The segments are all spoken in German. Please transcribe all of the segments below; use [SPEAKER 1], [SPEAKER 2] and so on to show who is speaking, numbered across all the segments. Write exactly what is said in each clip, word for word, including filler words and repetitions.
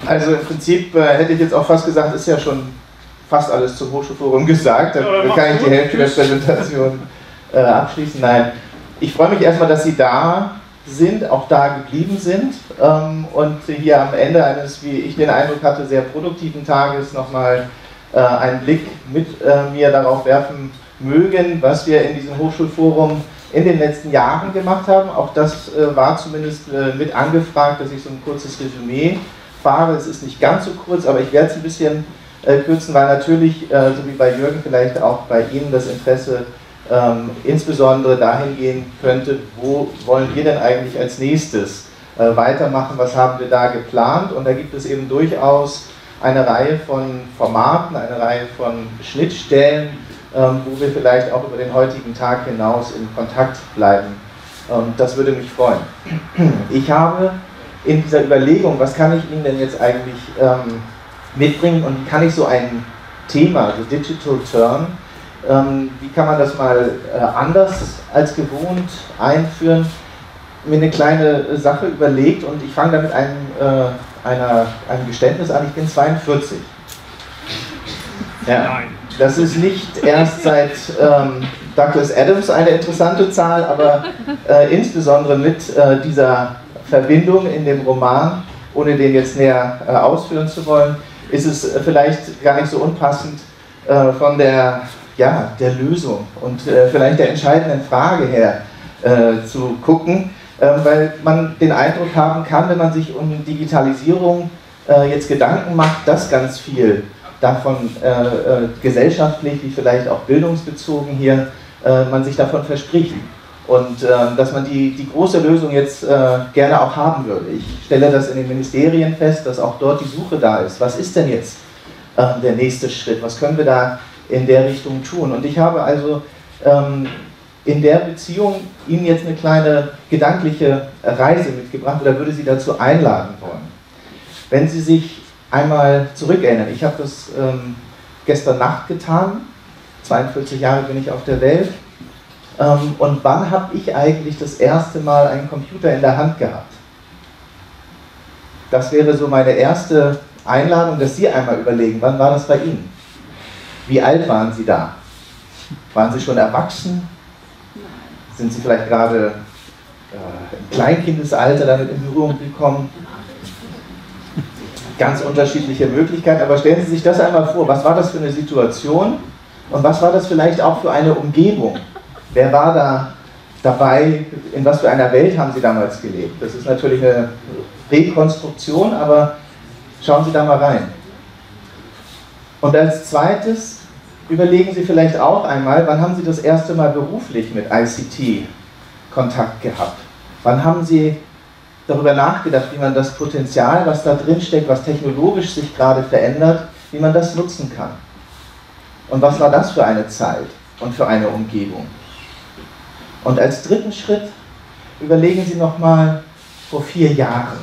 [SPEAKER 1] Also im Prinzip äh, hätte ich jetzt auch fast gesagt, ist ja schon fast alles zum Hochschulforum gesagt. Da ja, kann ich die Hälfte der Präsentation äh, abschließen. Nein, ich freue mich erstmal, dass Sie da sind, auch da geblieben sind ähm, und hier am Ende eines, wie ich den Eindruck hatte, sehr produktiven Tages nochmal äh, einen Blick mit äh, mir darauf werfen mögen, was wir in diesem Hochschulforum in den letzten Jahren gemacht haben. Auch das äh, war zumindest äh, mit angefragt, dass ich so ein kurzes Resümee fahre. Es ist nicht ganz so kurz, aber ich werde es ein bisschen äh, kürzen, weil natürlich, äh, so wie bei Jürgen, vielleicht auch bei Ihnen das Interesse ähm, insbesondere dahin gehen könnte, wo wollen wir denn eigentlich als nächstes äh, weitermachen, was haben wir da geplant, und da gibt es eben durchaus eine Reihe von Formaten, eine Reihe von Schnittstellen, ähm, wo wir vielleicht auch über den heutigen Tag hinaus in Kontakt bleiben. Und das würde mich freuen. Ich habe in dieser Überlegung, was kann ich Ihnen denn jetzt eigentlich ähm, mitbringen und wie kann ich so ein Thema, the Digital Turn, ähm, wie kann man das mal äh, anders als gewohnt einführen, mir eine kleine Sache überlegt, und ich fange damit einem, äh, einer, einem Geständnis an. Ich bin zweiundvierzig. Ja, das ist nicht erst seit ähm, Douglas Adams eine interessante Zahl, aber äh, insbesondere mit äh, dieser Verbindung in dem Roman, ohne den jetzt näher äh, ausführen zu wollen, ist es äh, vielleicht gar nicht so unpassend äh, von der, ja, der Lösung und äh, vielleicht der entscheidenden Frage her äh, zu gucken, äh, weil man den Eindruck haben kann, wenn man sich um Digitalisierung äh, jetzt Gedanken macht, dass ganz viel davon äh, äh, gesellschaftlich, wie vielleicht auch bildungsbezogen hier, äh, man sich davon verspricht. Und äh, dass man die, die große Lösung jetzt äh, gerne auch haben würde. Ich stelle das in den Ministerien fest, dass auch dort die Suche da ist. Was ist denn jetzt äh, der nächste Schritt? Was können wir da in der Richtung tun? Und ich habe also ähm, in der Beziehung Ihnen jetzt eine kleine gedankliche Reise mitgebracht oder würde Sie dazu einladen wollen. Wenn Sie sich einmal zurückerinnern, ich habe das ähm, gestern Nacht getan, zweiundvierzig Jahre bin ich auf der Welt. Ähm, und wann habe ich eigentlich das erste Mal einen Computer in der Hand gehabt? Das wäre so meine erste Einladung, dass Sie einmal überlegen, wann war das bei Ihnen? Wie alt waren Sie da? Waren Sie schon erwachsen? Sind Sie vielleicht gerade äh, im Kleinkindesalter damit in Berührung gekommen? Ganz unterschiedliche Möglichkeiten, aber stellen Sie sich das einmal vor, was war das für eine Situation und was war das vielleicht auch für eine Umgebung? Wer war da dabei? In was für einer Welt haben Sie damals gelebt? Das ist natürlich eine Rekonstruktion, aber schauen Sie da mal rein. Und als zweites überlegen Sie vielleicht auch einmal, wann haben Sie das erste Mal beruflich mit I C T Kontakt gehabt? Wann haben Sie darüber nachgedacht, wie man das Potenzial, was da drin steckt, was technologisch sich gerade verändert, wie man das nutzen kann? Und was war das für eine Zeit und für eine Umgebung? Und als dritten Schritt überlegen Sie nochmal vor vier Jahren,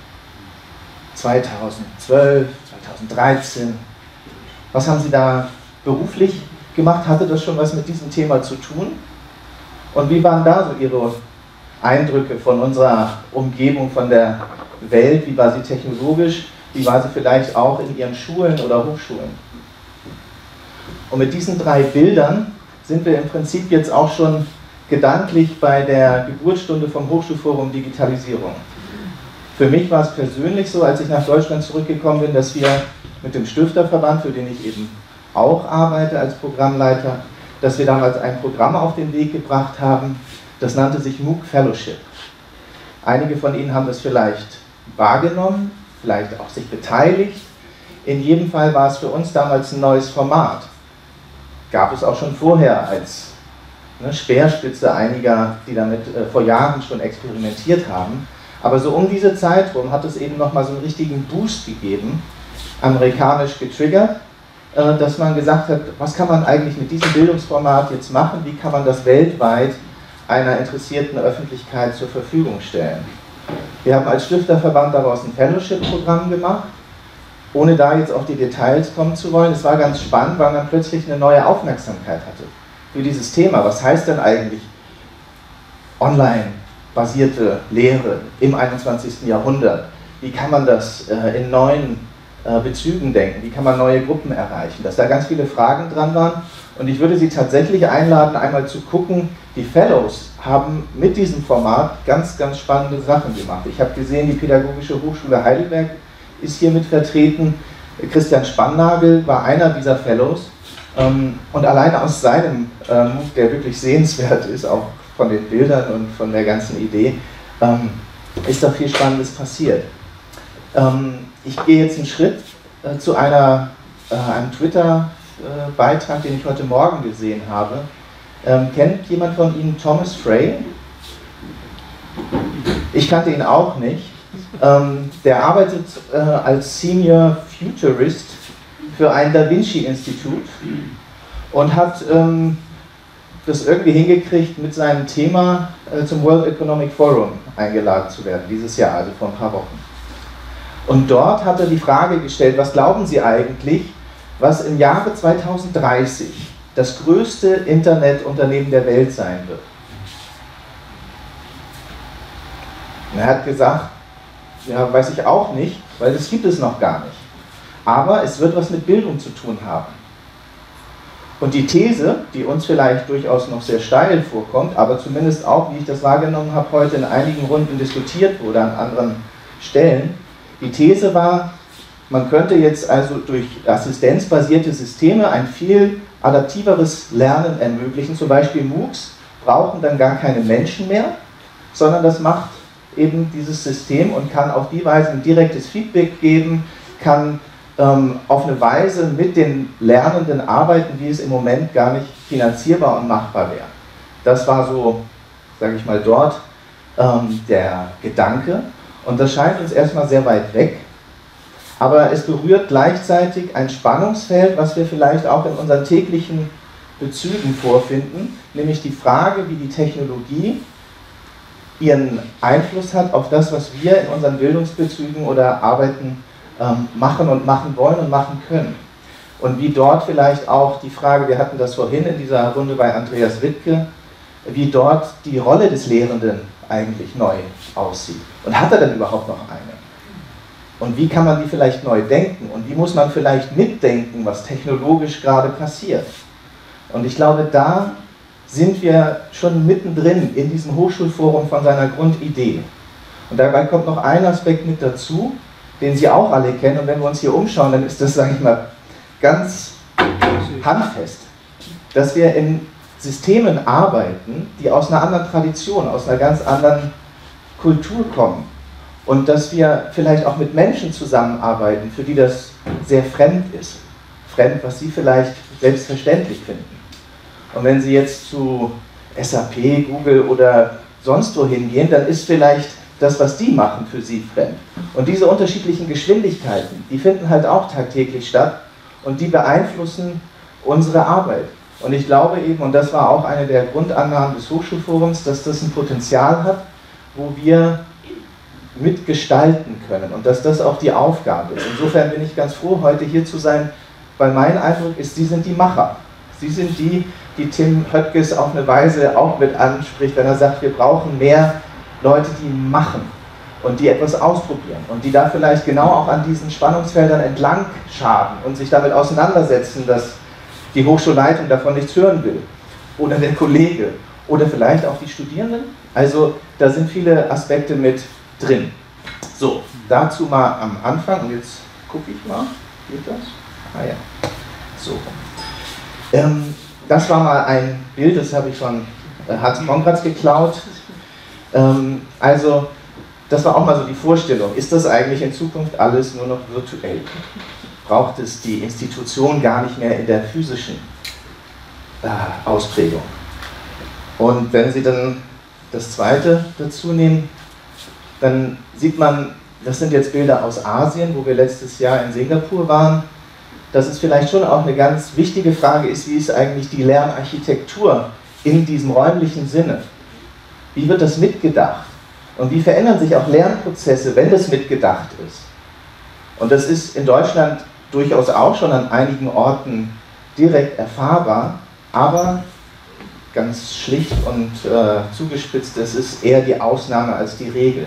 [SPEAKER 1] zweitausendzwölf, zweitausenddreizehn, was haben Sie da beruflich gemacht? Hatte das schon was mit diesem Thema zu tun? Und wie waren da so Ihre Eindrücke von unserer Umgebung, von der Welt? Wie war sie technologisch? Wie war sie vielleicht auch in Ihren Schulen oder Hochschulen? Und mit diesen drei Bildern sind wir im Prinzip jetzt auch schon gedanklich bei der Geburtsstunde vom Hochschulforum Digitalisierung. Für mich war es persönlich so, als ich nach Deutschland zurückgekommen bin, dass wir mit dem Stifterverband, für den ich eben auch arbeite als Programmleiter, dass wir damals ein Programm auf den Weg gebracht haben, das nannte sich MOOC Fellowship. Einige von Ihnen haben das vielleicht wahrgenommen, vielleicht auch sich beteiligt. In jedem Fall war es für uns damals ein neues Format. Gab es auch schon vorher als ne, Speerspitze einiger, die damit äh, vor Jahren schon experimentiert haben. Aber so um diese Zeit rum hat es eben nochmal so einen richtigen Boost gegeben, amerikanisch getriggert, äh, dass man gesagt hat, was kann man eigentlich mit diesem Bildungsformat jetzt machen, wie kann man das weltweit einer interessierten Öffentlichkeit zur Verfügung stellen. Wir haben als Stifterverband daraus ein Fellowship-Programm gemacht, ohne da jetzt auf die Details kommen zu wollen. Es war ganz spannend, weil man plötzlich eine neue Aufmerksamkeit hatte für dieses Thema. Was heißt denn eigentlich online basierte Lehre im einundzwanzigsten Jahrhundert? wie kann man das äh, in neuen äh, Bezügen denken, wie kann man neue Gruppen erreichen, dass da ganz viele Fragen dran waren. Und ich würde Sie tatsächlich einladen, einmal zu gucken, die Fellows haben mit diesem Format ganz, ganz spannende Sachen gemacht. Ich habe gesehen, die Pädagogische Hochschule Heidelberg ist hier mit vertreten. Christian Spannagel war einer dieser Fellows. Und alleine aus seinem Move, der wirklich sehenswert ist, auch von den Bildern und von der ganzen Idee, ist da viel Spannendes passiert. Ich gehe jetzt einen Schritt zu einer, einem Twitter-Beitrag, den ich heute Morgen gesehen habe. Ähm, kennt jemand von Ihnen Thomas Frey? Ich kannte ihn auch nicht. Ähm, der arbeitet äh, als Senior Futurist für ein Da Vinci-Institut und hat ähm, das irgendwie hingekriegt, mit seinem Thema äh, zum World Economic Forum eingeladen zu werden, dieses Jahr, also vor ein paar Wochen. Und dort hat er die Frage gestellt, was glauben Sie eigentlich, was im Jahre zweitausenddreißig das größte Internetunternehmen der Welt sein wird? Und er hat gesagt, ja, weiß ich auch nicht, weil das gibt es noch gar nicht. Aber es wird was mit Bildung zu tun haben. Und die These, die uns vielleicht durchaus noch sehr steil vorkommt, aber zumindest auch, wie ich das wahrgenommen habe, heute in einigen Runden diskutiert wurde an anderen Stellen, die These war, man könnte jetzt also durch assistenzbasierte Systeme ein viel adaptiveres Lernen ermöglichen. Zum Beispiel MOOCs brauchen dann gar keine Menschen mehr, sondern das macht eben dieses System und kann auf die Weise ein direktes Feedback geben, kann ähm, auf eine Weise mit den Lernenden arbeiten, wie es im Moment gar nicht finanzierbar und machbar wäre. Das war so, sage ich mal, dort ähm, der Gedanke. Und das scheint uns erstmal sehr weit weg. Aber es berührt gleichzeitig ein Spannungsfeld, was wir vielleicht auch in unseren täglichen Bezügen vorfinden, nämlich die Frage, wie die Technologie ihren Einfluss hat auf das, was wir in unseren Bildungsbezügen oder Arbeiten ähm, machen und machen wollen und machen können. Und wie dort vielleicht auch die Frage, wir hatten das vorhin in dieser Runde bei Andreas Wittke, wie dort die Rolle des Lehrenden eigentlich neu aussieht. Und hat er denn überhaupt noch eine? Und wie kann man die vielleicht neu denken? Und wie muss man vielleicht mitdenken, was technologisch gerade passiert? Und ich glaube, da sind wir schon mittendrin in diesem Hochschulforum von seiner Grundidee. Und dabei kommt noch ein Aspekt mit dazu, den Sie auch alle kennen. Und wenn wir uns hier umschauen, dann ist das, sage ich mal, ganz handfest, dass wir in Systemen arbeiten, die aus einer anderen Tradition, aus einer ganz anderen Kultur kommen. Und dass wir vielleicht auch mit Menschen zusammenarbeiten, für die das sehr fremd ist. Fremd, was Sie vielleicht selbstverständlich finden. Und wenn Sie jetzt zu S A P, Google oder sonst wo hingehen, dann ist vielleicht das, was die machen, für Sie fremd. Und diese unterschiedlichen Geschwindigkeiten, die finden halt auch tagtäglich statt und die beeinflussen unsere Arbeit. Und ich glaube eben, und das war auch eine der Grundannahmen des Hochschulforums, dass das ein Potenzial hat, wo wir mitgestalten können und dass das auch die Aufgabe ist. Insofern bin ich ganz froh, heute hier zu sein, weil mein Eindruck ist, Sie sind die Macher. Sie sind die, die Tim Höttges auf eine Weise auch mit anspricht, wenn er sagt, wir brauchen mehr Leute, die machen und die etwas ausprobieren und die da vielleicht genau auch an diesen Spannungsfeldern entlang schaben und sich damit auseinandersetzen, dass die Hochschulleitung davon nichts hören will oder der Kollege oder vielleicht auch die Studierenden. Also da sind viele Aspekte mit drin. So, dazu mal am Anfang, und jetzt gucke ich mal, geht das? Ah ja, so. Ähm, das war mal ein Bild, das habe ich von äh, Hans Konkratz geklaut. Ähm, also, das war auch mal so die Vorstellung, ist das eigentlich in Zukunft alles nur noch virtuell? Braucht es die Institution gar nicht mehr in der physischen äh, Ausprägung? Und wenn Sie dann das zweite dazu nehmen, dann sieht man, das sind jetzt Bilder aus Asien, wo wir letztes Jahr in Singapur waren, dass es vielleicht schon auch eine ganz wichtige Frage ist, wie ist eigentlich die Lernarchitektur in diesem räumlichen Sinne? Wie wird das mitgedacht? Und wie verändern sich auch Lernprozesse, wenn das mitgedacht ist? Und das ist in Deutschland durchaus auch schon an einigen Orten direkt erfahrbar, aber ganz schlicht und äh, zugespitzt, es ist eher die Ausnahme als die Regel.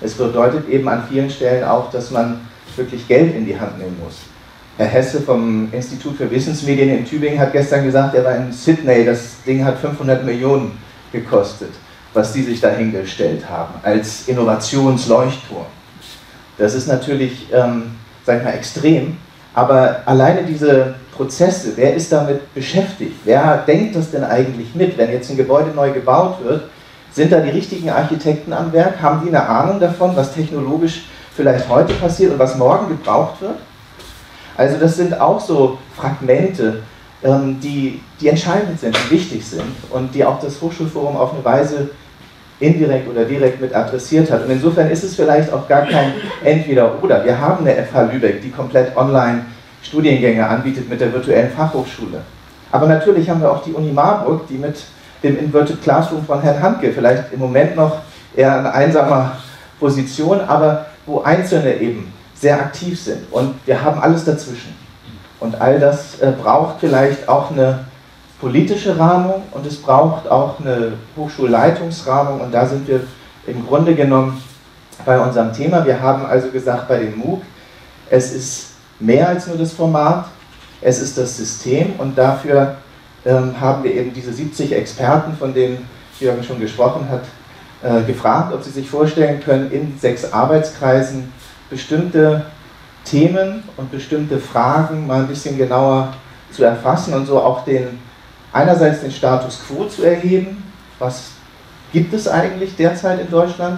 [SPEAKER 1] Es bedeutet eben an vielen Stellen auch, dass man wirklich Geld in die Hand nehmen muss. Herr Hesse vom Institut für Wissensmedien in Tübingen hat gestern gesagt, er war in Sydney, das Ding hat fünfhundert Millionen gekostet, was die sich dahingestellt haben, als Innovationsleuchtturm. Das ist natürlich, ähm, sag ich mal, extrem, aber alleine diese Prozesse, wer ist damit beschäftigt? Wer denkt das denn eigentlich mit, wenn jetzt ein Gebäude neu gebaut wird? Sind da die richtigen Architekten am Werk? Haben die eine Ahnung davon, was technologisch vielleicht heute passiert und was morgen gebraucht wird? Also das sind auch so Fragmente, ähm, die, die entscheidend sind, die wichtig sind und die auch das Hochschulforum auf eine Weise indirekt oder direkt mit adressiert hat. Und insofern ist es vielleicht auch gar kein Entweder-Oder. Wir haben eine F H Lübeck, die komplett online Studiengänge anbietet mit der virtuellen Fachhochschule. Aber natürlich haben wir auch die Uni Marburg, die mit dem Inverted Classroom von Herrn Handke, vielleicht im Moment noch eher in einsamer Position, aber wo Einzelne eben sehr aktiv sind. Und wir haben alles dazwischen. Und all das äh, braucht vielleicht auch eine politische Rahmung und es braucht auch eine Hochschulleitungsrahmung. Und da sind wir im Grunde genommen bei unserem Thema. Wir haben also gesagt bei dem MOOC, es ist mehr als nur das Format, es ist das System und dafür ähm, haben wir eben diese siebzig Experten, von denen Jürgen schon gesprochen hat, äh, gefragt, ob sie sich vorstellen können, in sechs Arbeitskreisen bestimmte Themen und bestimmte Fragen mal ein bisschen genauer zu erfassen und so auch den, einerseits den Status quo zu erheben, was gibt es eigentlich derzeit in Deutschland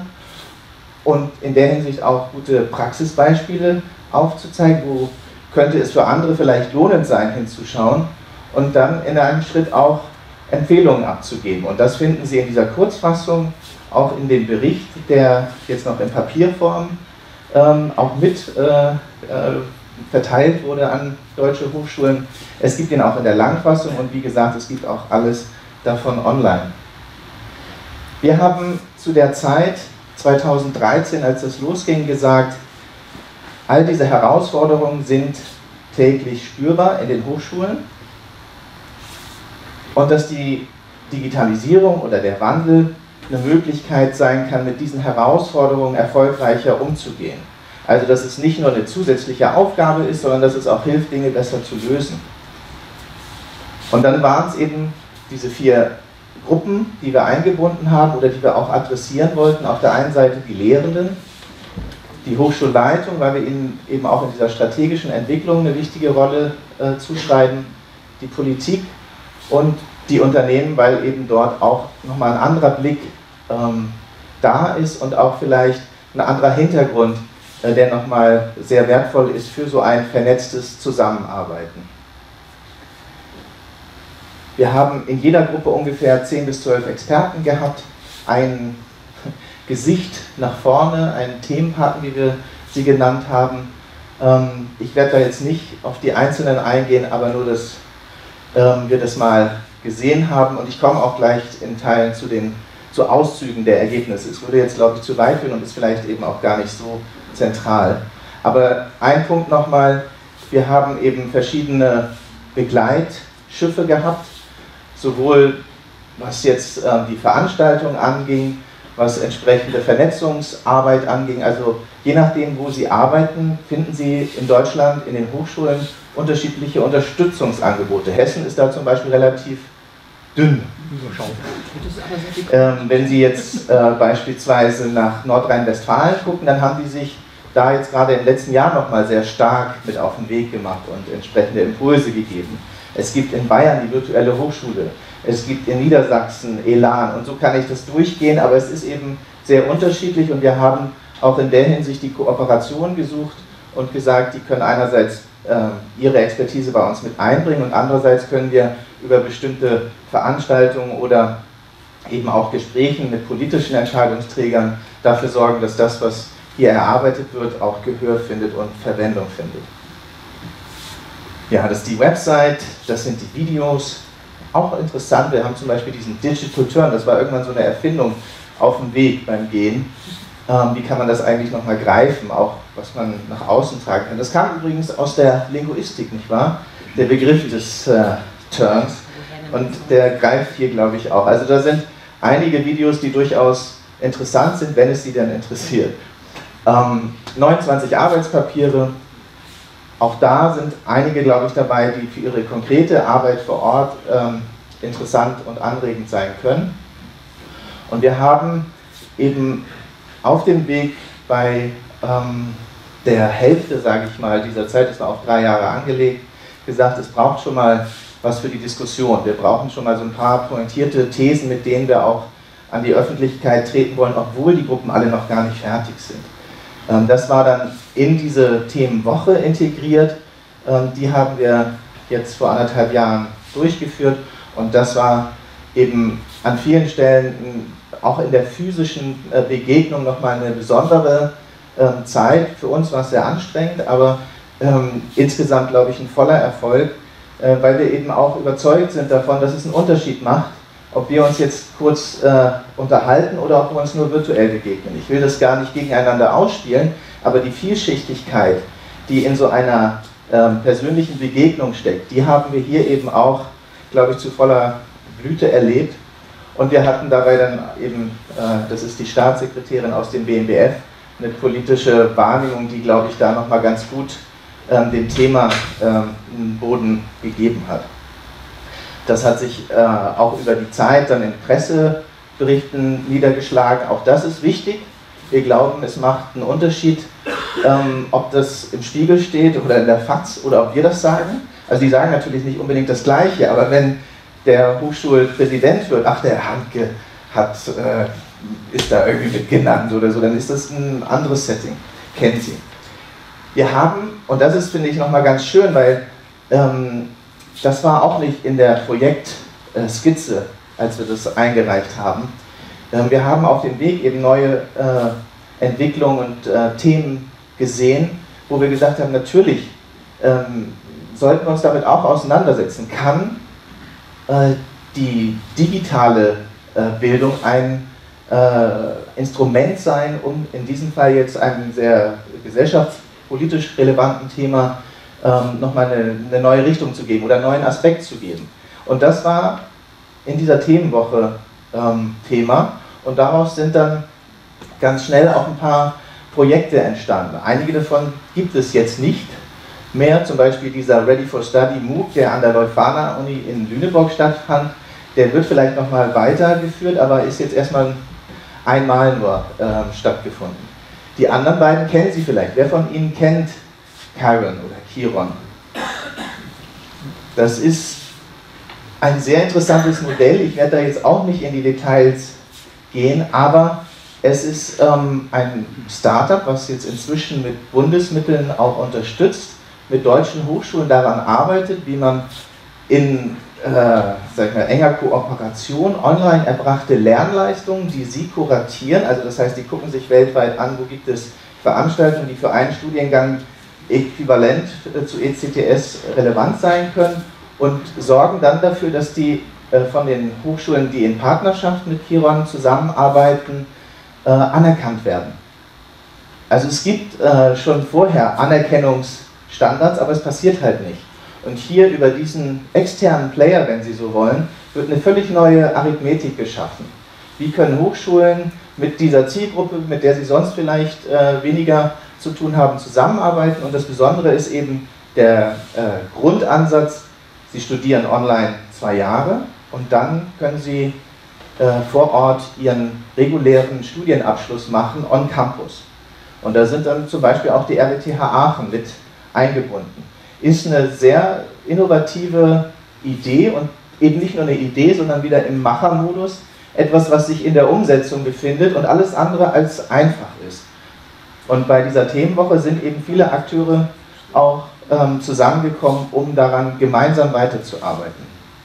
[SPEAKER 1] und in der Hinsicht auch gute Praxisbeispiele aufzuzeigen, wo könnte es für andere vielleicht lohnend sein, hinzuschauen und dann in einem Schritt auch Empfehlungen abzugeben. Und das finden Sie in dieser Kurzfassung, auch in dem Bericht, der jetzt noch in Papierform ähm, auch mit äh, äh, verteilt wurde an deutsche Hochschulen. Es gibt ihn auch in der Langfassung und wie gesagt, es gibt auch alles davon online. Wir haben zu der Zeit, zweitausenddreizehn, als es losging, gesagt, all diese Herausforderungen sind täglich spürbar in den Hochschulen und dass die Digitalisierung oder der Wandel eine Möglichkeit sein kann, mit diesen Herausforderungen erfolgreicher umzugehen. Also dass es nicht nur eine zusätzliche Aufgabe ist, sondern dass es auch hilft, Dinge besser zu lösen. Und dann waren es eben diese vier Gruppen, die wir eingebunden haben oder die wir auch adressieren wollten. Auf der einen Seite die Lehrenden, die Hochschulleitung, weil wir ihnen eben auch in dieser strategischen Entwicklung eine wichtige Rolle äh, zuschreiben, die Politik und die Unternehmen, weil eben dort auch nochmal ein anderer Blick ähm, da ist und auch vielleicht ein anderer Hintergrund, äh, der nochmal sehr wertvoll ist für so ein vernetztes Zusammenarbeiten. Wir haben in jeder Gruppe ungefähr zehn bis zwölf Experten gehabt, ein Gesicht nach vorne, einen Themenpartner, wie wir sie genannt haben. Ähm, ich werde da jetzt nicht auf die Einzelnen eingehen, aber nur, dass ähm, wir das mal gesehen haben und ich komme auch gleich in Teilen zu den zu Auszügen der Ergebnisse. Es würde jetzt, glaube ich, zu weit führen und ist vielleicht eben auch gar nicht so zentral. Aber ein Punkt nochmal, wir haben eben verschiedene Begleitschiffe gehabt, sowohl was jetzt äh, die Veranstaltung anging, was entsprechende Vernetzungsarbeit anging. Also je nachdem, wo Sie arbeiten, finden Sie in Deutschland in den Hochschulen unterschiedliche Unterstützungsangebote. Hessen ist da zum Beispiel relativ dünn. Ähm, wenn Sie jetzt äh, beispielsweise nach Nordrhein-Westfalen gucken, dann haben die sich da jetzt gerade im letzten Jahr nochmal sehr stark mit auf den Weg gemacht und entsprechende Impulse gegeben. Es gibt in Bayern die virtuelle Hochschule, es gibt in Niedersachsen Elan und so kann ich das durchgehen, aber es ist eben sehr unterschiedlich und wir haben auch in der Hinsicht die Kooperation gesucht und gesagt, die können einerseits äh, ihre Expertise bei uns mit einbringen und andererseits können wir über bestimmte Veranstaltungen oder eben auch Gesprächen mit politischen Entscheidungsträgern dafür sorgen, dass das, was hier erarbeitet wird, auch Gehör findet und Verwendung findet. Ja, das ist die Website, das sind die Videos. Auch interessant, wir haben zum Beispiel diesen Digital Turn, das war irgendwann so eine Erfindung auf dem Weg beim Gehen. Ähm, wie kann man das eigentlich nochmal greifen, auch was man nach außen tragen kann. Das kam übrigens aus der Linguistik, nicht wahr? Der Begriff des äh, Turns und der greift hier, glaube ich, auch. Also da sind einige Videos, die durchaus interessant sind, wenn es Sie dann interessiert. Ähm, neunundzwanzig Arbeitspapiere, auch da sind einige, glaube ich, dabei, die für ihre konkrete Arbeit vor Ort ähm, interessant und anregend sein können. Und wir haben eben auf dem Weg bei ähm, der Hälfte, sage ich mal, dieser Zeit, das war auf drei Jahre angelegt, gesagt, es braucht schon mal was für die Diskussion. Wir brauchen schon mal so ein paar pointierte Thesen, mit denen wir auch an die Öffentlichkeit treten wollen, obwohl die Gruppen alle noch gar nicht fertig sind. Ähm, das war dann in diese Themenwoche integriert. Ähm, die haben wir jetzt vor anderthalb Jahren durchgeführt und das war eben an vielen Stellen auch in der physischen äh, Begegnung nochmal eine besondere ähm, Zeit. Für uns war es sehr anstrengend, aber ähm, insgesamt, glaube ich, ein voller Erfolg, äh, weil wir eben auch überzeugt sind davon, dass es einen Unterschied macht, ob wir uns jetzt kurz äh, unterhalten oder ob wir uns nur virtuell begegnen. Ich will das gar nicht gegeneinander ausspielen, aber die Vielschichtigkeit, die in so einer ähm, persönlichen Begegnung steckt, die haben wir hier eben auch, glaube ich, zu voller Blüte erlebt. Und wir hatten dabei dann eben, äh, das ist die Staatssekretärin aus dem B M B F, eine politische Wahrnehmung, die, glaube ich, da nochmal ganz gut ähm, dem Thema ähm, einen Boden gegeben hat. Das hat sich äh, auch über die Zeit dann in Presseberichten niedergeschlagen. Auch das ist wichtig. Wir glauben, es macht einen Unterschied, ähm, ob das im Spiegel steht oder in der FAZ oder ob wir das sagen. Also die sagen natürlich nicht unbedingt das Gleiche, aber wenn der Hochschulpräsident wird, ach, der Handke hat, äh, ist da irgendwie mit genannt oder so, dann ist das ein anderes Setting, kennt sie. Wir haben, und das ist, finde ich, nochmal ganz schön, weil ähm, das war auch nicht in der Projektskizze, als wir das eingereicht haben. Ähm, wir haben auf dem Weg eben neue äh, Entwicklungen und äh, Themen gesehen, wo wir gesagt haben, natürlich ähm, sollten wir uns damit auch auseinandersetzen. Kann die digitale Bildung ein Instrument sein, um in diesem Fall jetzt einem sehr gesellschaftspolitisch relevanten Thema nochmal eine, eine neue Richtung zu geben oder einen neuen Aspekt zu geben. Und das war in dieser Themenwoche Thema und daraus sind dann ganz schnell auch ein paar Projekte entstanden. Einige davon gibt es jetzt nicht mehr, zum Beispiel dieser Ready for Study MOOC, der an der Leuphana-Uni in Lüneburg stattfand, der wird vielleicht nochmal weitergeführt, aber ist jetzt erstmal einmal nur äh, stattgefunden. Die anderen beiden kennen Sie vielleicht. Wer von Ihnen kennt Chiron oder Chiron? Das ist ein sehr interessantes Modell. Ich werde da jetzt auch nicht in die Details gehen, aber es ist ähm, ein Startup, was jetzt inzwischen mit Bundesmitteln auch unterstützt, mit deutschen Hochschulen daran arbeitet, wie man in äh, sag ich mal, enger Kooperation online erbrachte Lernleistungen, die sie kuratieren, also das heißt, die gucken sich weltweit an, wo gibt es Veranstaltungen, die für einen Studiengang äquivalent zu E C T S relevant sein können und sorgen dann dafür, dass die äh, von den Hochschulen, die in Partnerschaft mit Chiron zusammenarbeiten, äh, anerkannt werden. Also es gibt äh, schon vorher Anerkennungs- Standards, aber es passiert halt nicht. Und hier über diesen externen Player, wenn Sie so wollen, wird eine völlig neue Arithmetik geschaffen. Wie können Hochschulen mit dieser Zielgruppe, mit der sie sonst vielleicht äh, weniger zu tun haben, zusammenarbeiten? Und das Besondere ist eben der äh, Grundansatz, Sie studieren online zwei Jahre und dann können Sie äh, vor Ort Ihren regulären Studienabschluss machen on campus. Und da sind dann zum Beispiel auch die R W T H Aachen mit eingebunden. Ist eine sehr innovative Idee und eben nicht nur eine Idee, sondern wieder im Machermodus, etwas, was sich in der Umsetzung befindet und alles andere als einfach ist. Und bei dieser Themenwoche sind eben viele Akteure auch ähm, zusammengekommen, um daran gemeinsam weiterzuarbeiten.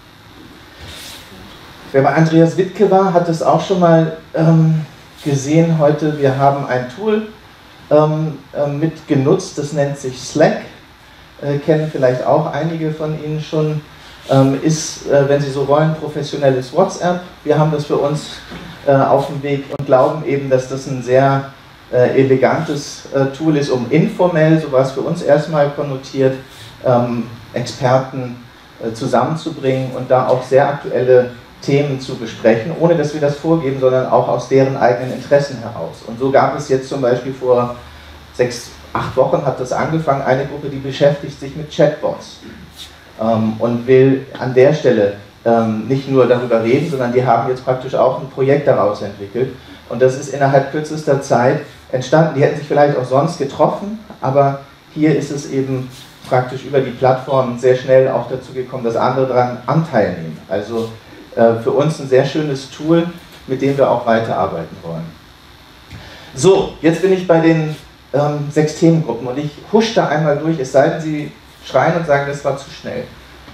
[SPEAKER 1] Wer bei Andreas Wittke war, hat es auch schon mal ähm, gesehen heute. Wir haben ein Tool Ähm, äh, mit genutzt, das nennt sich Slack, äh, kennen vielleicht auch einige von Ihnen schon, ähm, ist, äh, wenn Sie so wollen, professionelles WhatsApp. Wir haben das für uns äh, auf dem Weg und glauben eben, dass das ein sehr äh, elegantes äh, Tool ist, um informell, so war es für uns erstmal konnotiert, ähm, Experten äh, zusammenzubringen und da auch sehr aktuelle Themen zu besprechen, ohne dass wir das vorgeben, sondern auch aus deren eigenen Interessen heraus. Und so gab es jetzt zum Beispiel vor sechs, acht Wochen hat das angefangen, eine Gruppe, die beschäftigt sich mit Chatbots ähm, und will an der Stelle ähm, nicht nur darüber reden, sondern die haben jetzt praktisch auch ein Projekt daraus entwickelt. Und das ist innerhalb kürzester Zeit entstanden. Die hätten sich vielleicht auch sonst getroffen, aber hier ist es eben praktisch über die Plattform sehr schnell auch dazu gekommen, dass andere daran Anteil nehmen. Also äh, für uns ein sehr schönes Tool, mit dem wir auch weiterarbeiten wollen. So, jetzt bin ich bei den ähm, sechs Themengruppen und ich husche da einmal durch, es sei denn, Sie schreien und sagen, das war zu schnell.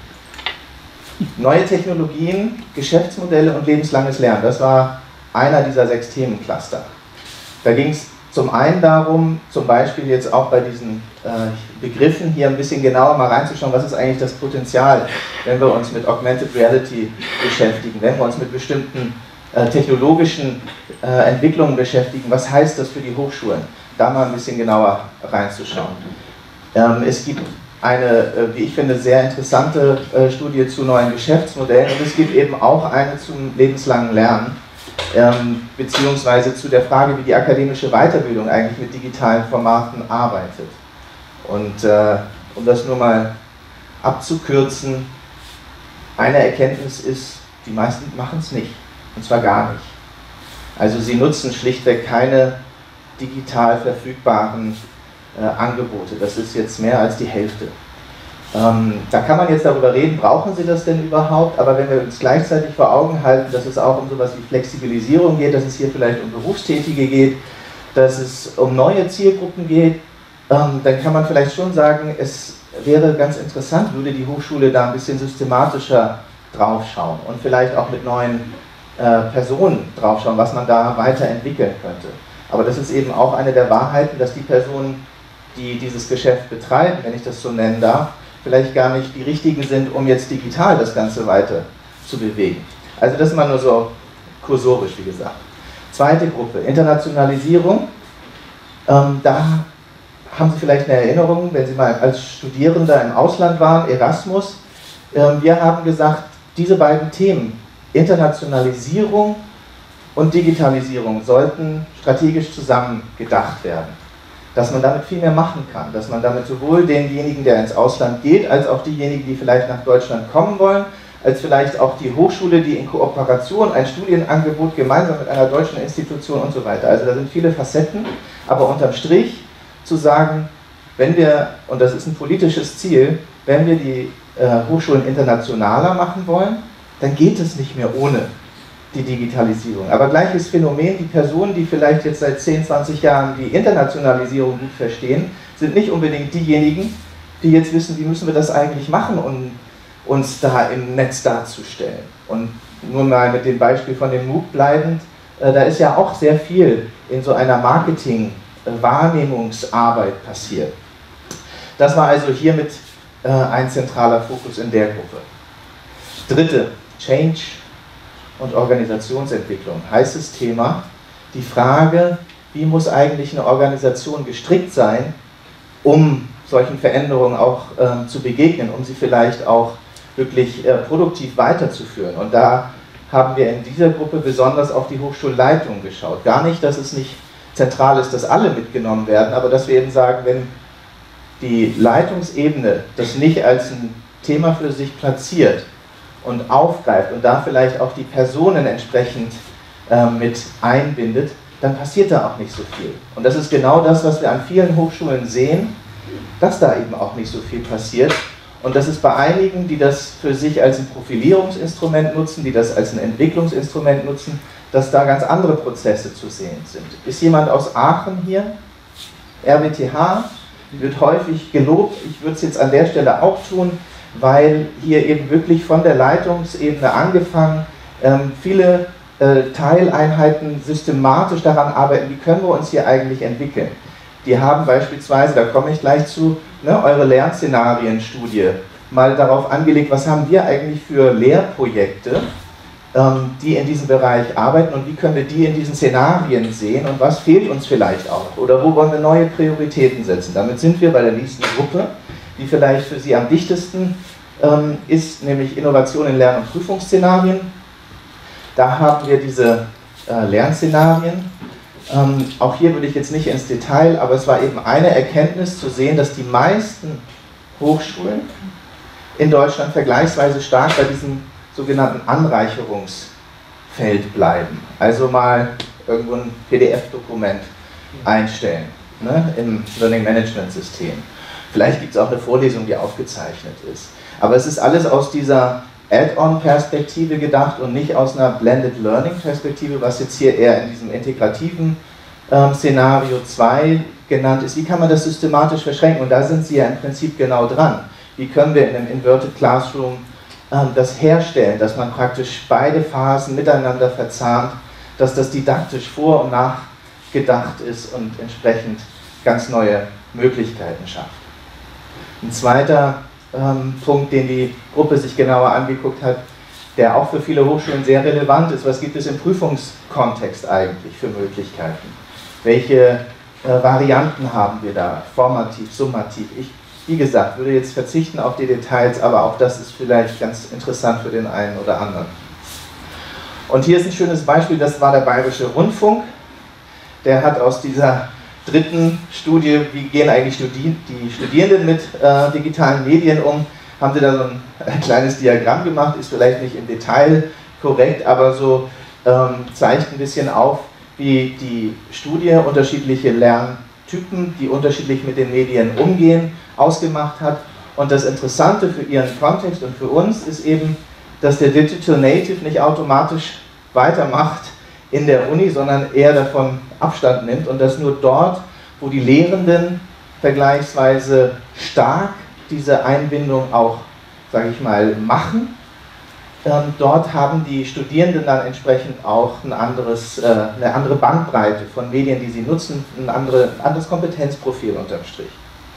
[SPEAKER 1] Neue Technologien, Geschäftsmodelle und lebenslanges Lernen, das war einer dieser sechs Themencluster. Da ging es zum einen darum, zum Beispiel jetzt auch bei diesen äh, Begriffen hier ein bisschen genauer mal reinzuschauen, was ist eigentlich das Potenzial, wenn wir uns mit Augmented Reality beschäftigen, wenn wir uns mit bestimmten äh, technologischen äh, Entwicklungen beschäftigen, was heißt das für die Hochschulen, da mal ein bisschen genauer reinzuschauen. Ähm, es gibt eine, äh, wie ich finde, sehr interessante äh, Studie zu neuen Geschäftsmodellen und es gibt eben auch eine zum lebenslangen Lernen. Ähm, beziehungsweise zu der Frage, wie die akademische Weiterbildung eigentlich mit digitalen Formaten arbeitet. Und äh, um das nur mal abzukürzen, eine Erkenntnis ist, die meisten machen es nicht, und zwar gar nicht. Also sie nutzen schlichtweg keine digital verfügbaren äh, Angebote, das ist jetzt mehr als die Hälfte. Ähm, da kann man jetzt darüber reden, brauchen Sie das denn überhaupt, aber wenn wir uns gleichzeitig vor Augen halten, dass es auch um sowas wie Flexibilisierung geht, dass es hier vielleicht um Berufstätige geht, dass es um neue Zielgruppen geht, ähm, dann kann man vielleicht schon sagen, es wäre ganz interessant, würde die Hochschule da ein bisschen systematischer draufschauen und vielleicht auch mit neuen äh, Personen draufschauen, was man da weiterentwickeln könnte. Aber das ist eben auch eine der Wahrheiten, dass die Personen, die dieses Geschäft betreiben, wenn ich das so nennen darf, vielleicht gar nicht die richtigen sind, um jetzt digital das Ganze weiter zu bewegen. Also das mal nur so kursorisch, wie gesagt. Zweite Gruppe, Internationalisierung. Ähm, da haben Sie vielleicht eine Erinnerung, wenn Sie mal als Studierender im Ausland waren, Erasmus. Ähm, wir haben gesagt, diese beiden Themen, Internationalisierung und Digitalisierung, sollten strategisch zusammen gedacht werden. Dass man damit viel mehr machen kann, dass man damit sowohl denjenigen, der ins Ausland geht, als auch diejenigen, die vielleicht nach Deutschland kommen wollen, als vielleicht auch die Hochschule, die in Kooperation ein Studienangebot gemeinsam mit einer deutschen Institution und so weiter. Also da sind viele Facetten, aber unterm Strich zu sagen, wenn wir, und das ist ein politisches Ziel, wenn wir die äh, Hochschulen internationaler machen wollen, dann geht es nicht mehr ohne die Digitalisierung. Aber gleiches Phänomen, die Personen, die vielleicht jetzt seit zehn, zwanzig Jahren die Internationalisierung gut verstehen, sind nicht unbedingt diejenigen, die jetzt wissen, wie müssen wir das eigentlich machen, um uns da im Netz darzustellen. Und nur mal mit dem Beispiel von dem MOOC bleibend, äh, da ist ja auch sehr viel in so einer Marketing-Wahrnehmungsarbeit passiert. Das war also hiermit äh, ein zentraler Fokus in der Gruppe. Dritte, Change und Organisationsentwicklung, heißes Thema, die Frage, wie muss eigentlich eine Organisation gestrickt sein, um solchen Veränderungen auch äh, zu begegnen, um sie vielleicht auch wirklich äh, produktiv weiterzuführen. Und da haben wir in dieser Gruppe besonders auf die Hochschulleitung geschaut. Gar nicht, dass es nicht zentral ist, dass alle mitgenommen werden, aber dass wir eben sagen, wenn die Leitungsebene das nicht als ein Thema für sich platziert, und aufgreift und da vielleicht auch die Personen entsprechend äh, mit einbindet, dann passiert da auch nicht so viel. Und das ist genau das, was wir an vielen Hochschulen sehen, dass da eben auch nicht so viel passiert. Und das ist bei einigen, die das für sich als ein Profilierungsinstrument nutzen, die das als ein Entwicklungsinstrument nutzen, dass da ganz andere Prozesse zu sehen sind. Ist jemand aus Aachen hier? R W T H wird häufig gelobt, ich würde es jetzt an der Stelle auch tun, weil hier eben wirklich von der Leitungsebene angefangen ähm, viele äh, Teileinheiten systematisch daran arbeiten, wie können wir uns hier eigentlich entwickeln. Die haben beispielsweise, da komme ich gleich zu, ne, eure Lernszenarienstudie mal darauf angelegt, was haben wir eigentlich für Lehrprojekte, ähm, die in diesem Bereich arbeiten und wie können wir die in diesen Szenarien sehen und was fehlt uns vielleicht auch oder wo wollen wir neue Prioritäten setzen. Damit sind wir bei der nächsten Gruppe, die vielleicht für Sie am dichtesten ähm, ist, nämlich Innovation in Lern- und Prüfungsszenarien. Da haben wir diese äh, Lernszenarien Ähm, auch hier würde ich jetzt nicht ins Detail, aber es war eben eine Erkenntnis zu sehen, dass die meisten Hochschulen in Deutschland vergleichsweise stark bei diesem sogenannten Anreicherungsfeld bleiben. Also mal irgendwo ein P D F-Dokument einstellen, ne, im Learning Management System. Vielleicht gibt es auch eine Vorlesung, die aufgezeichnet ist. Aber es ist alles aus dieser Add-on-Perspektive gedacht und nicht aus einer Blended Learning-Perspektive, was jetzt hier eher in diesem integrativen ähm, Szenario zwei genannt ist. Wie kann man das systematisch verschränken? Und da sind Sie ja im Prinzip genau dran. Wie können wir in einem Inverted Classroom ähm, das herstellen, dass man praktisch beide Phasen miteinander verzahnt, dass das didaktisch vor- und nachgedacht ist und entsprechend ganz neue Möglichkeiten schafft. Ein zweiter ähm, Punkt, den die Gruppe sich genauer angeguckt hat, der auch für viele Hochschulen sehr relevant ist. Was gibt es im Prüfungskontext eigentlich für Möglichkeiten? Welche äh, Varianten haben wir da? Formativ, summativ? Ich, wie gesagt, würde jetzt verzichten auf die Details, aber auch das ist vielleicht ganz interessant für den einen oder anderen. Und hier ist ein schönes Beispiel, das war der Bayerische Rundfunk. Der hat aus dieser dritten Studie, wie gehen eigentlich Studi die Studierenden mit äh, digitalen Medien um, haben sie da so ein, ein kleines Diagramm gemacht, ist vielleicht nicht im Detail korrekt, aber so ähm, zeigt ein bisschen auf, wie die Studie unterschiedliche Lerntypen, die unterschiedlich mit den Medien umgehen, ausgemacht hat. Und das Interessante für ihren Kontext und für uns ist eben, dass der Digital Native nicht automatisch weitermacht in der Uni, sondern eher davon Abstand nimmt und dass nur dort, wo die Lehrenden vergleichsweise stark diese Einbindung auch, sage ich mal, machen, ähm, dort haben die Studierenden dann entsprechend auch ein anderes, äh, eine andere Bandbreite von Medien, die sie nutzen, ein, andere, ein anderes Kompetenzprofil unterm Strich.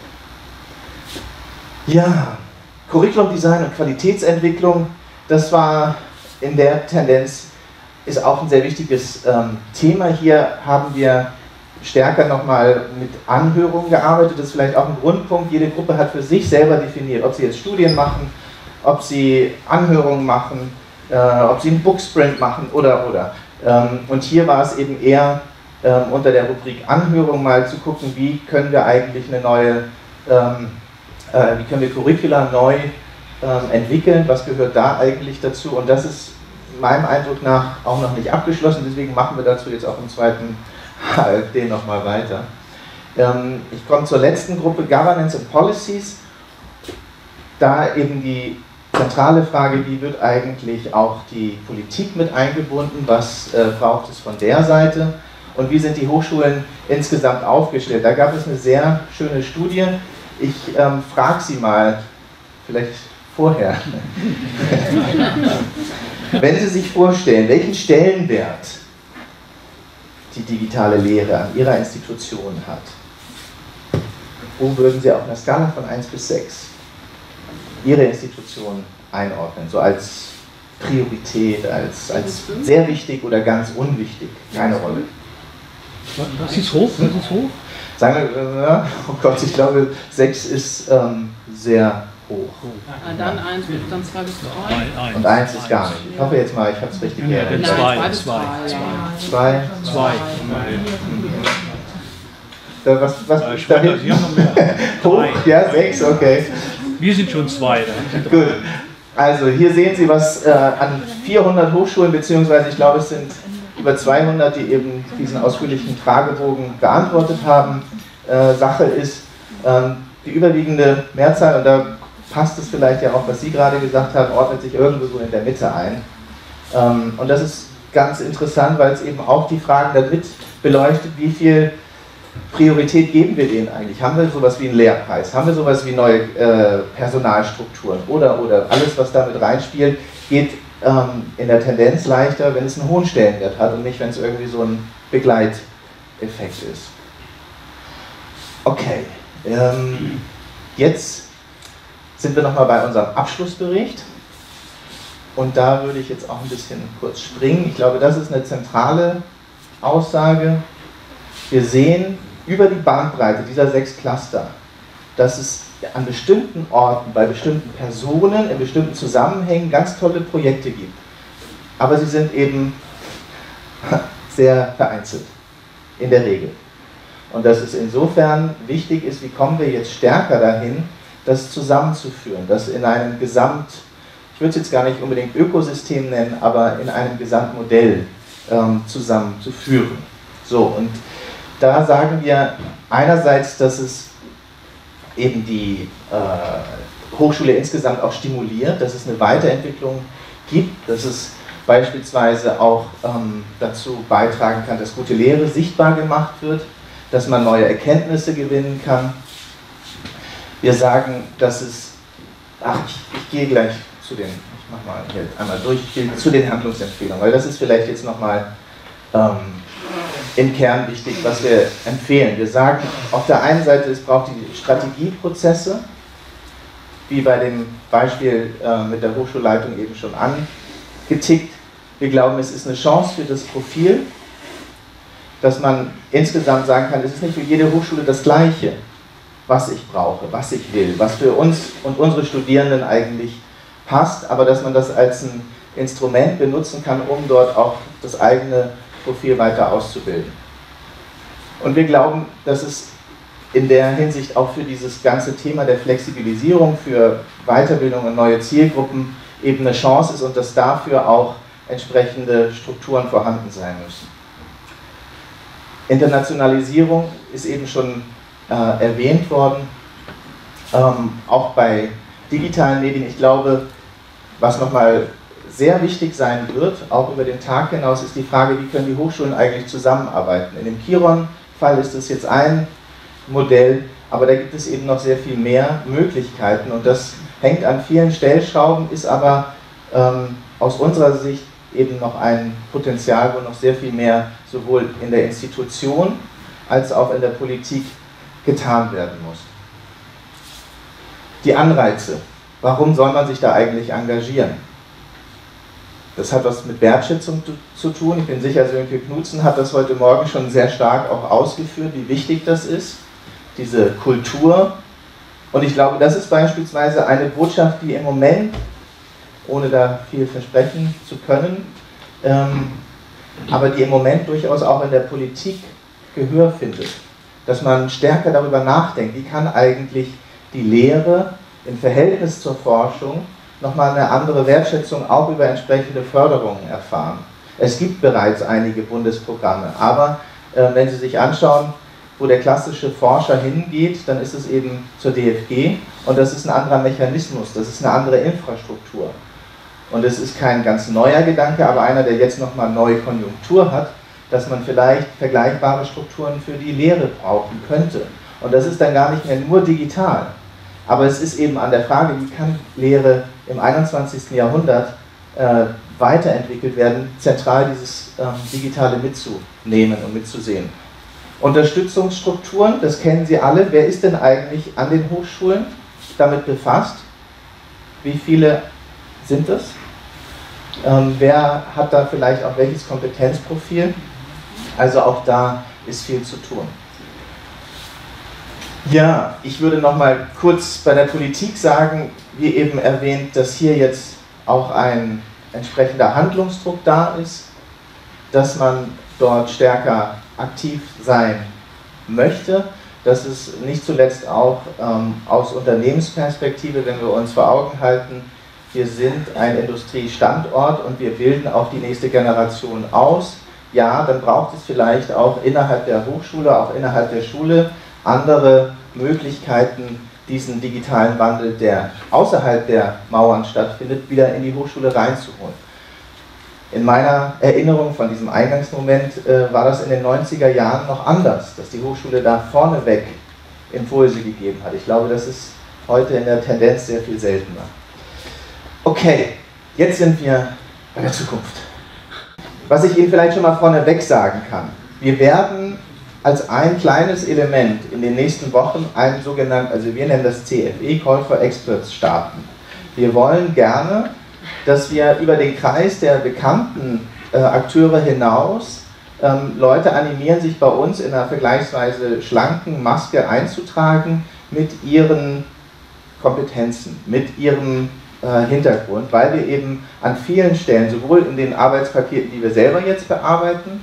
[SPEAKER 1] Ja, Curriculum-Design und Qualitätsentwicklung, das war in der Tendenz, ist auch ein sehr wichtiges ähm, Thema. Hier haben wir stärker nochmal mit Anhörungen gearbeitet. Das ist vielleicht auch ein Grundpunkt. Jede Gruppe hat für sich selber definiert, ob sie jetzt Studien machen, ob sie Anhörungen machen, äh, ob sie einen Booksprint machen oder oder. Ähm, und hier war es eben eher ähm, unter der Rubrik Anhörung mal zu gucken, wie können wir eigentlich eine neue, ähm, äh, wie können wir Curricula neu ähm, entwickeln, was gehört da eigentlich dazu, und das ist meinem Eindruck nach auch noch nicht abgeschlossen, deswegen machen wir dazu jetzt auch im zweiten H F D nochmal weiter. Ähm, ich komme zur letzten Gruppe, Governance and Policies. Da eben die zentrale Frage, wie wird eigentlich auch die Politik mit eingebunden, was äh, braucht es von der Seite und wie sind die Hochschulen insgesamt aufgestellt. Da gab es eine sehr schöne Studie. Ich ähm, frage Sie mal, vielleicht vorher, wenn Sie sich vorstellen, welchen Stellenwert die digitale Lehre an Ihrer Institution hat, wo würden Sie auf einer Skala von eins bis sechs Ihre Institution einordnen, so als Priorität, als, als sehr wichtig oder ganz unwichtig? Keine Rolle.
[SPEAKER 2] Was ist hoch? Was ist hoch?
[SPEAKER 1] Sagen wir, oh Gott, ich glaube, sechs ist ähm, sehr hoch.
[SPEAKER 3] Ah, dann eins, dann zwei bis drei.
[SPEAKER 1] Und eins ist gar nicht. Ich hoffe jetzt mal, ich habe es richtig erinnert.
[SPEAKER 2] Nein, zwei.
[SPEAKER 1] Zwei.
[SPEAKER 2] Zwei.
[SPEAKER 1] Da, was, was
[SPEAKER 2] Ich meine, Sie haben noch mehr.
[SPEAKER 1] hoch? Ja, sechs, okay.
[SPEAKER 2] Wir sind schon zwei.
[SPEAKER 1] Gut. Also hier sehen Sie, was äh, an vierhundert Hochschulen, beziehungsweise ich glaube, es sind über zweihundert, die eben diesen ausführlichen Fragebogen beantwortet haben, äh, Sache ist. Ähm, die überwiegende Mehrzahl, und da passt es vielleicht ja auch, was Sie gerade gesagt haben, ordnet sich irgendwo so in der Mitte ein. Ähm, und das ist ganz interessant, weil es eben auch die Fragen damit beleuchtet, wie viel Priorität geben wir denen eigentlich? Haben wir sowas wie einen Lehrpreis? Haben wir sowas wie neue äh, Personalstrukturen? Oder, oder alles, was damit reinspielt, geht ähm, in der Tendenz leichter, wenn es einen hohen Stellenwert hat und nicht, wenn es irgendwie so ein Begleiteffekt ist. Okay, ähm, jetzt sind wir nochmal bei unserem Abschlussbericht. Und da würde ich jetzt auch ein bisschen kurz springen. Ich glaube, das ist eine zentrale Aussage. Wir sehen über die Bandbreite dieser sechs Cluster, dass es an bestimmten Orten, bei bestimmten Personen, in bestimmten Zusammenhängen ganz tolle Projekte gibt. Aber sie sind eben sehr vereinzelt. in der Regel. Und dass es insofern wichtig ist, wie kommen wir jetzt stärker dahin, das zusammenzuführen, das in einem Gesamt, ich würde es jetzt gar nicht unbedingt Ökosystem nennen, aber in einem Gesamtmodell ähm, zusammenzuführen. So, und da sagen wir einerseits, dass es eben die äh, Hochschule insgesamt auch stimuliert, dass es eine Weiterentwicklung gibt, dass es beispielsweise auch ähm, dazu beitragen kann, dass gute Lehre sichtbar gemacht wird, dass man neue Erkenntnisse gewinnen kann. Wir sagen, dass es, ach, ich, ich gehe gleich zu den, ich mache mal hier einmal durch, ich gehe zu den Handlungsempfehlungen, weil das ist vielleicht jetzt nochmal ähm, im Kern wichtig, was wir empfehlen. Wir sagen, auf der einen Seite, es braucht die Strategieprozesse, wie bei dem Beispiel äh, mit der Hochschulleitung eben schon angetickt. Wir glauben, es ist eine Chance für das Profil, dass man insgesamt sagen kann, es ist nicht für jede Hochschule das Gleiche, was ich brauche, was ich will, was für uns und unsere Studierenden eigentlich passt, aber dass man das als ein Instrument benutzen kann, um dort auch das eigene Profil weiter auszubilden. Und wir glauben, dass es in der Hinsicht auch für dieses ganze Thema der Flexibilisierung, für Weiterbildung und neue Zielgruppen eben eine Chance ist und dass dafür auch entsprechende Strukturen vorhanden sein müssen. Internationalisierung ist eben schon äh, erwähnt worden, ähm, auch bei digitalen Medien. Ich glaube, was nochmal sehr wichtig sein wird, auch über den Tag hinaus, ist die Frage, wie können die Hochschulen eigentlich zusammenarbeiten. In dem Chiron-Fall ist das jetzt ein Modell, aber da gibt es eben noch sehr viel mehr Möglichkeiten und das hängt an vielen Stellschrauben, ist aber ähm, aus unserer Sicht eben noch ein Potenzial, wo noch sehr viel mehr sowohl in der Institution als auch in der Politik getan werden muss. Die Anreize. Warum soll man sich da eigentlich engagieren? Das hat was mit Wertschätzung zu tun. Ich bin sicher, Sönke Knudsen hat das heute Morgen schon sehr stark auch ausgeführt, wie wichtig das ist, diese Kultur. Und ich glaube, das ist beispielsweise eine Botschaft, die im Moment, ohne da viel versprechen zu können, ähm, aber die im Moment durchaus auch in der Politik Gehör findet. Dass man stärker darüber nachdenkt, wie kann eigentlich die Lehre im Verhältnis zur Forschung nochmal eine andere Wertschätzung auch über entsprechende Förderungen erfahren. Es gibt bereits einige Bundesprogramme, aber äh, wenn Sie sich anschauen, wo der klassische Forscher hingeht, dann ist es eben zur D F G und das ist ein anderer Mechanismus, das ist eine andere Infrastruktur. Und es ist kein ganz neuer Gedanke, aber einer, der jetzt nochmal neue Konjunktur hat, dass man vielleicht vergleichbare Strukturen für die Lehre brauchen könnte. Und das ist dann gar nicht mehr nur digital. Aber es ist eben an der Frage, wie kann Lehre im einundzwanzigsten Jahrhundert äh, weiterentwickelt werden, zentral dieses ähm, Digitale mitzunehmen und mitzusehen. Unterstützungsstrukturen, das kennen Sie alle. Wer ist denn eigentlich an den Hochschulen damit befasst? Wie viele sind es? Ähm, wer hat da vielleicht auch welches Kompetenzprofil? Also auch da ist viel zu tun. Ja, ich würde noch mal kurz bei der Politik sagen, wie eben erwähnt, dass hier jetzt auch ein entsprechender Handlungsdruck da ist, dass man dort stärker aktiv sein möchte, dass es nicht zuletzt auch ähm, aus Unternehmensperspektive, wenn wir uns vor Augen halten, wir sind ein Industriestandort und wir bilden auch die nächste Generation aus, ja, dann braucht es vielleicht auch innerhalb der Hochschule, auch innerhalb der Schule andere Möglichkeiten, diesen digitalen Wandel, der außerhalb der Mauern stattfindet, wieder in die Hochschule reinzuholen. In meiner Erinnerung von diesem Eingangsmoment äh, war das in den neunziger Jahren noch anders, dass die Hochschule da vorneweg Impulse gegeben hat. Ich glaube, das ist heute in der Tendenz sehr viel seltener. Okay, jetzt sind wir bei der Zukunft. Was ich Ihnen vielleicht schon mal vorneweg sagen kann, wir werden als ein kleines Element in den nächsten Wochen einen sogenannten, also wir nennen das C F E, Call for Experts, starten. Wir wollen gerne, dass wir über den Kreis der bekannten äh, Akteure hinaus ähm, Leute animieren, sich bei uns in einer vergleichsweise schlanken Maske einzutragen mit ihren Kompetenzen, mit ihrem äh, Hintergrund, weil wir eben an vielen Stellen, sowohl in den Arbeitspaketen, die wir selber jetzt bearbeiten,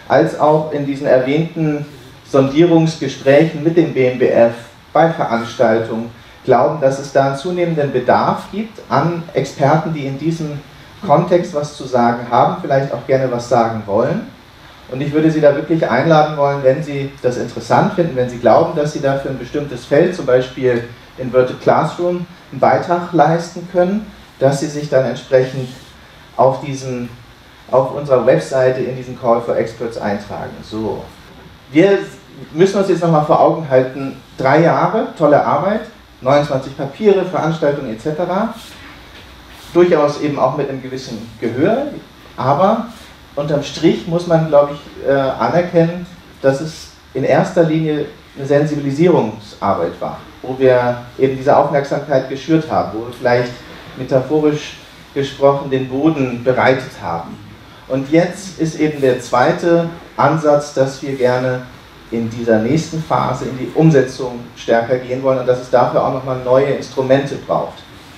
[SPEAKER 1] als auch in diesen erwähnten Sondierungsgesprächen mit dem B M B F bei Veranstaltungen glauben, dass es da einen zunehmenden Bedarf gibt an Experten, die in diesem Kontext was zu sagen haben, vielleicht auch gerne was sagen wollen. Und ich würde Sie da wirklich einladen wollen, wenn Sie das interessant finden, wenn Sie glauben, dass Sie da für ein bestimmtes Feld, zum Beispiel Inverted Classroom, einen Beitrag leisten können, dass Sie sich dann entsprechend auf, diesen, auf unserer Webseite in diesen Call for Experts eintragen. So. Wir müssen uns jetzt nochmal vor Augen halten, drei Jahre, tolle Arbeit, neunundzwanzig Papiere, Veranstaltungen et cetera. Durchaus eben auch mit einem gewissen Gehör, aber unterm Strich muss man, glaube ich, äh, anerkennen, dass es in erster Linie eine Sensibilisierungsarbeit war, wo wir eben diese Aufmerksamkeit geschürt haben, wo wir vielleicht metaphorisch gesprochen den Boden bereitet haben. Und jetzt ist eben der zweite Ansatz, dass wir gerne in dieser nächsten Phase in die Umsetzung stärker gehen wollen und dass es dafür auch nochmal neue Instrumente braucht.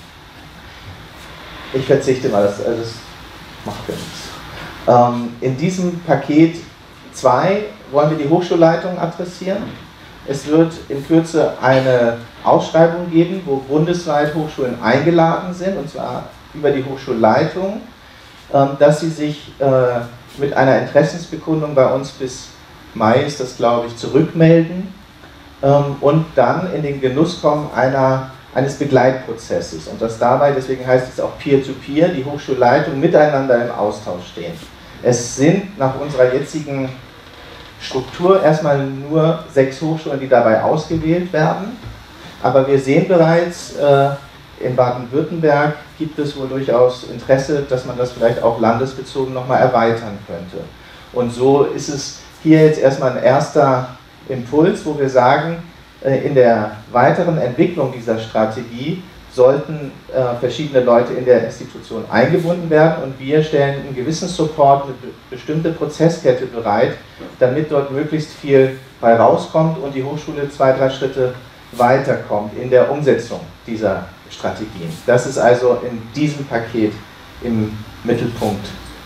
[SPEAKER 1] Ich verzichte mal, das, also das macht ja nichts. Ähm, in diesem Paket zwei wollen wir die Hochschulleitung adressieren. Es wird in Kürze eine Ausschreibung geben, wo bundesweit Hochschulen eingeladen sind, und zwar über die Hochschulleitung, ähm, dass sie sich äh, mit einer Interessensbekundung bei uns bis Mai, ist das glaube ich, zurückmelden ähm, und dann in den Genuss kommen einer eines Begleitprozesses und dass dabei, deswegen heißt es auch Peer-to-Peer, die Hochschulleitung miteinander im Austausch stehen. Es sind nach unserer jetzigen Struktur erstmal nur sechs Hochschulen, die dabei ausgewählt werden, aber wir sehen bereits, äh, in Baden-Württemberg gibt es wohl durchaus Interesse, dass man das vielleicht auch landesbezogen nochmal erweitern könnte. Und so ist es hier jetzt erstmal ein erster Impuls, wo wir sagen, in der weiteren Entwicklung dieser Strategie sollten äh, verschiedene Leute in der Institution eingebunden werden und wir stellen einen gewissen Support, eine bestimmte Prozesskette bereit, damit dort möglichst viel bei rauskommt und die Hochschule zwei, drei Schritte weiterkommt in der Umsetzung dieser Strategien. Das ist also in diesem Paket im Mittelpunkt.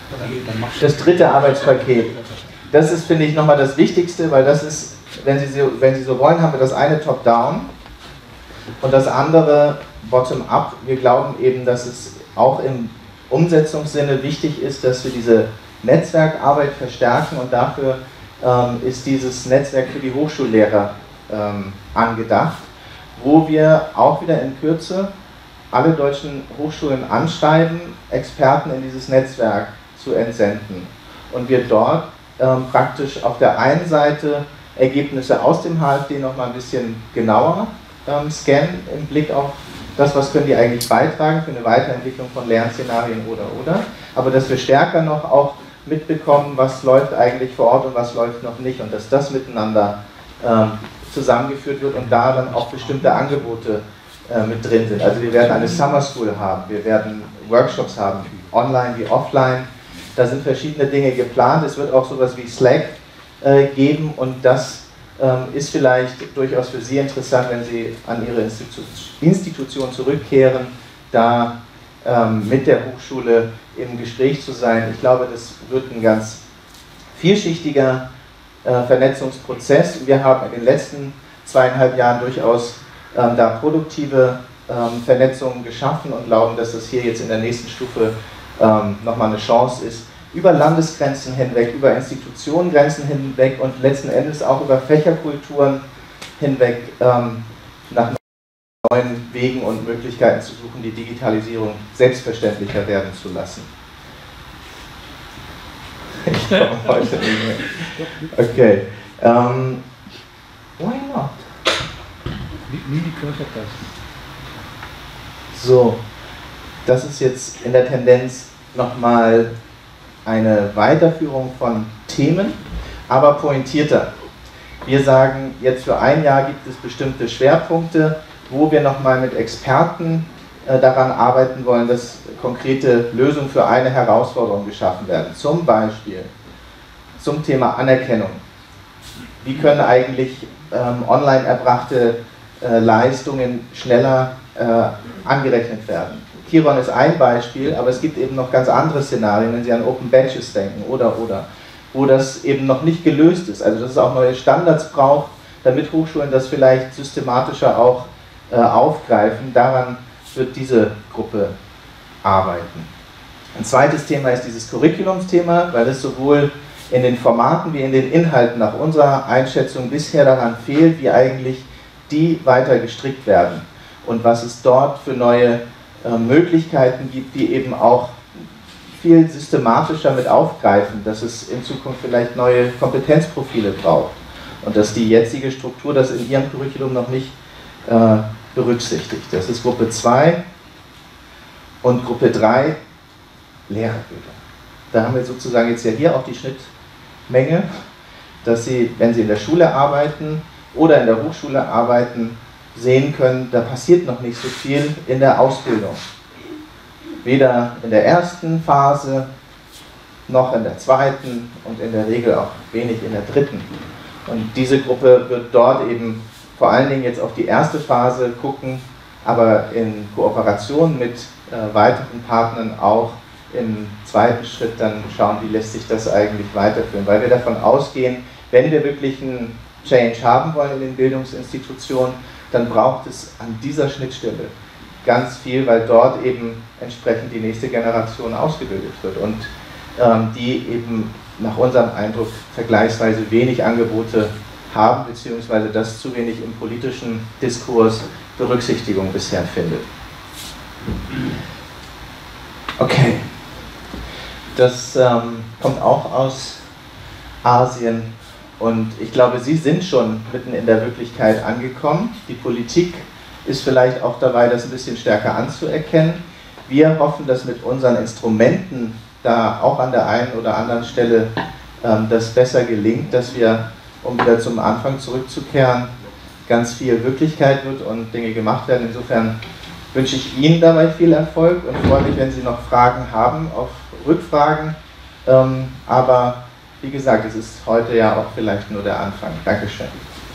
[SPEAKER 1] Das dritte Arbeitspaket, das ist, finde ich, nochmal das Wichtigste, weil das ist, wenn Sie, so, wenn Sie so wollen, haben wir das eine Top-Down und das andere Bottom-Up. Wir glauben eben, dass es auch im Umsetzungssinne wichtig ist, dass wir diese Netzwerkarbeit verstärken und dafür ähm, ist dieses Netzwerk für die Hochschullehrer ähm, angedacht, wo wir auch wieder in Kürze alle deutschen Hochschulen anschreiben, Experten in dieses Netzwerk zu entsenden und wir dort ähm, praktisch auf der einen Seite Ergebnisse aus dem H F D noch mal ein bisschen genauer ähm, scannen im Blick auf das, was können die eigentlich beitragen für eine Weiterentwicklung von Lernszenarien oder oder, aber dass wir stärker noch auch mitbekommen, was läuft eigentlich vor Ort und was läuft noch nicht und dass das miteinander ähm, zusammengeführt wird und da dann auch bestimmte Angebote äh, mit drin sind. Also wir werden eine Summer School haben, wir werden Workshops haben, online wie offline, da sind verschiedene Dinge geplant, es wird auch sowas wie Slack äh, geben und das ähm, ist vielleicht durchaus für Sie interessant, wenn Sie an Ihre Institu Institution zurückkehren, da ähm, mit der Hochschule im Gespräch zu sein. Ich glaube, das wird ein ganz vielschichtiger äh, Vernetzungsprozess. Wir haben in den letzten zweieinhalb Jahren durchaus ähm, da produktive ähm, Vernetzungen geschaffen und glauben, dass das hier jetzt in der nächsten Stufe ähm, nochmal eine Chance ist, über Landesgrenzen hinweg, über Institutionengrenzen hinweg und letzten Endes auch über Fächerkulturen hinweg ähm, nach neuen Wegen und Möglichkeiten zu suchen, die Digitalisierung selbstverständlicher werden zu lassen. Ich komme heute nicht mehr. Okay. Um, why not?
[SPEAKER 2] Wie die Kirche das?
[SPEAKER 1] So, das ist jetzt in der Tendenz nochmal eine Weiterführung von Themen, aber pointierter. Wir sagen, jetzt für ein Jahr gibt es bestimmte Schwerpunkte, wo wir nochmal mit Experten äh, daran arbeiten wollen, dass konkrete Lösungen für eine Herausforderung geschaffen werden. Zum Beispiel zum Thema Anerkennung. Wie können eigentlich ähm, online erbrachte äh, Leistungen schneller äh, angerechnet werden? Kiron ist ein Beispiel, aber es gibt eben noch ganz andere Szenarien, wenn Sie an Open Badges denken oder oder, wo das eben noch nicht gelöst ist. Also dass es auch neue Standards braucht, damit Hochschulen das vielleicht systematischer auch äh, aufgreifen. Daran wird diese Gruppe arbeiten. Ein zweites Thema ist dieses Curriculumsthema, weil es sowohl in den Formaten wie in den Inhalten nach unserer Einschätzung bisher daran fehlt, wie eigentlich die weiter gestrickt werden und was es dort für neue äh, Möglichkeiten gibt, die eben auch viel systematischer mit aufgreifen, dass es in Zukunft vielleicht neue Kompetenzprofile braucht und dass die jetzige Struktur das in ihrem Curriculum noch nicht äh, berücksichtigt. Das ist Gruppe zwei und Gruppe drei, Lehrerbildung. Da haben wir sozusagen jetzt ja hier auch die Schnittmenge, dass Sie, wenn Sie in der Schule arbeiten oder in der Hochschule arbeiten, sehen können, da passiert noch nicht so viel in der Ausbildung. Weder in der ersten Phase noch in der zweiten und in der Regel auch wenig in der dritten. Und diese Gruppe wird dort eben vor allen Dingen jetzt auf die erste Phase gucken, aber in Kooperation mit äh, weiteren Partnern auch im zweiten Schritt dann schauen, wie lässt sich das eigentlich weiterführen. Weil wir davon ausgehen, wenn wir wirklich einen Change haben wollen in den Bildungsinstitutionen, dann braucht es an dieser Schnittstelle ganz viel, weil dort eben entsprechend die nächste Generation ausgebildet wird und ähm, die eben nach unserem Eindruck vergleichsweise wenig Angebote haben, beziehungsweise das zu wenig im politischen Diskurs Berücksichtigung bisher findet. Okay, das ähm, kommt auch aus Asien und ich glaube, Sie sind schon mitten in der Wirklichkeit angekommen. Die Politik ist vielleicht auch dabei, das ein bisschen stärker anzuerkennen. Wir hoffen, dass mit unseren Instrumenten da auch an der einen oder anderen Stelle ähm, das besser gelingt, dass wir, um wieder zum Anfang zurückzukehren, ganz viel Wirklichkeit wird und Dinge gemacht werden. Insofern wünsche ich Ihnen dabei viel Erfolg und freue mich, wenn Sie noch Fragen haben, auf Rückfragen. Ähm, aber wie gesagt, es ist heute ja auch vielleicht nur der Anfang. Dankeschön.